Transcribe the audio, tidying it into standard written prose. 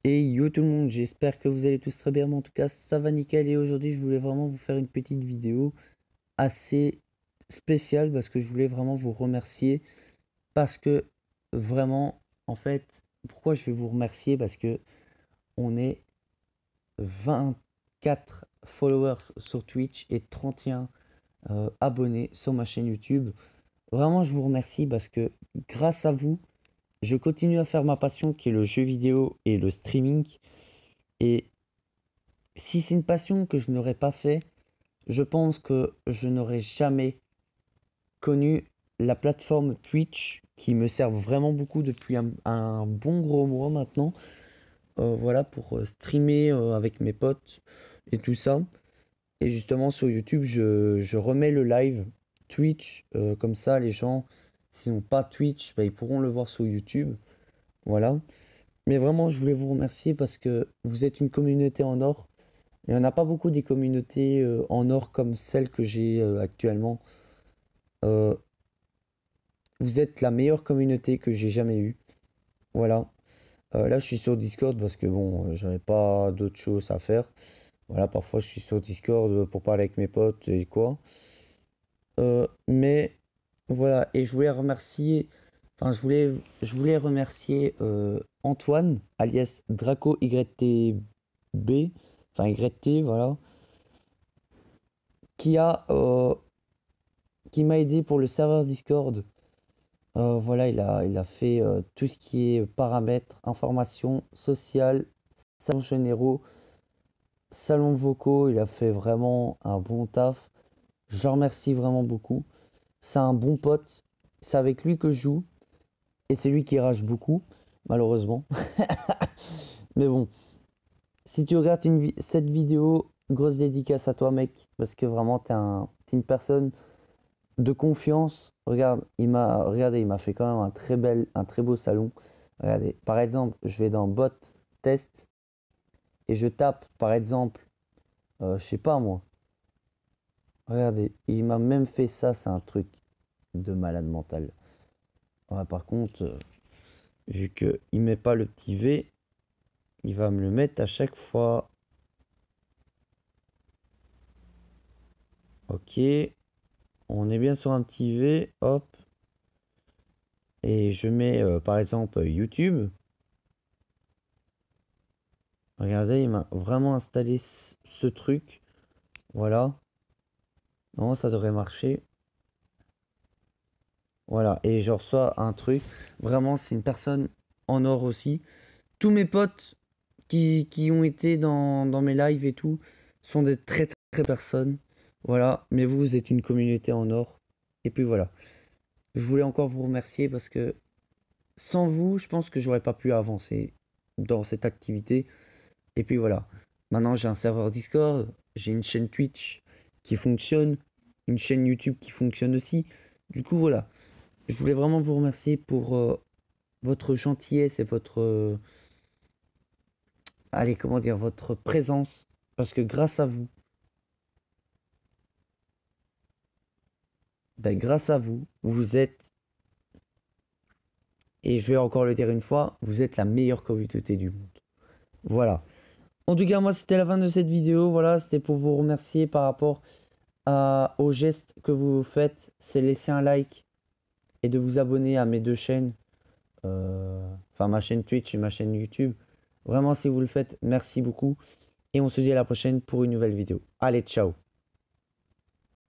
Et yo tout le monde, j'espère que vous allez tous très bien, mais en tout cas ça va nickel et aujourd'hui je voulais vraiment vous faire une petite vidéo assez spéciale parce que je voulais vraiment vous remercier parce que vraiment en fait pourquoi je vais vous remercier parce que on est 24 followers sur Twitch et 31 abonnés sur ma chaîne YouTube. Vraiment je vous remercie parce que grâce à vous je continue à faire ma passion qui est le jeu vidéo et le streaming. Et si c'est une passion que je n'aurais pas fait, je pense que je n'aurais jamais connu la plateforme Twitch qui me sert vraiment beaucoup depuis un bon gros mois maintenant. Voilà, pour streamer avec mes potes et tout ça. Et justement sur YouTube, je remets le live Twitch. Comme ça, les gens, s'ils n'ont pas Twitch, bah, ils pourront le voir sur YouTube. Voilà. Mais vraiment, je voulais vous remercier parce que vous êtes une communauté en or. Il n'y en a pas beaucoup des communautés en or comme celle que j'ai actuellement. Euh, Vous êtes la meilleure communauté que j'ai jamais eue. Voilà. Là, je suis sur Discord parce que bon, j'avais pas d'autre chose à faire. Voilà, parfois je suis sur Discord pour parler avec mes potes et quoi. Mais voilà, et je voulais remercier, enfin, je voulais remercier Antoine, alias Draco YTB, enfin YT, voilà, qui a qui m'a aidé pour le serveur Discord. Voilà, il a fait tout ce qui est paramètres, informations sociales, salons généraux, salons vocaux. Il a fait vraiment un bon taf. Je le remercie vraiment beaucoup. C'est un bon pote. C'est avec lui que je joue. Et c'est lui qui rage beaucoup, malheureusement. Mais bon, si tu regardes cette vidéo, grosse dédicace à toi, mec. Parce que vraiment, t'es une personne de confiance. Regardez, il m'a fait quand même un très beau salon. Regardez, par exemple, je vais dans bot test et je tape, par exemple, je sais pas moi. Regardez, il m'a même fait ça, c'est un truc de malade mental. Ouais, par contre, vu que il met pas le petit V, il va me le mettre à chaque fois. Ok, on est bien sur un petit V, hop. Et je mets par exemple YouTube. Regardez, il m'a vraiment installé ce truc. Voilà. Non, ça devrait marcher. Voilà. Et je reçois un truc. Vraiment, c'est une personne en or aussi. Tous mes potes qui ont été dans mes lives et tout sont des très très personnes. Voilà. Mais vous, vous êtes une communauté en or. Et puis voilà. Je voulais encore vous remercier parce que sans vous, je pense que j'aurais pas pu avancer dans cette activité. Et puis voilà. Maintenant, j'ai un serveur Discord, j'ai une chaîne Twitch qui fonctionne, une chaîne YouTube qui fonctionne aussi. Du coup, voilà. Je voulais vraiment vous remercier pour votre gentillesse et votre, allez, comment dire, votre présence. Parce que grâce à vous, ben, grâce à vous, vous êtes, et je vais encore le dire une fois, vous êtes la meilleure communauté du monde. Voilà. En tout cas, moi, c'était la fin de cette vidéo. Voilà, c'était pour vous remercier par rapport au geste que vous faites. C'est laisser un like et de vous abonner à mes deux chaînes. Enfin, ma chaîne Twitch et ma chaîne YouTube. Vraiment, si vous le faites, merci beaucoup. Et on se dit à la prochaine pour une nouvelle vidéo. Allez, ciao!